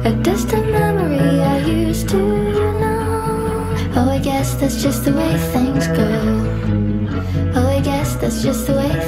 A distant memory I used to know. Oh, I guess that's just the way things go. Oh, I guess that's just the way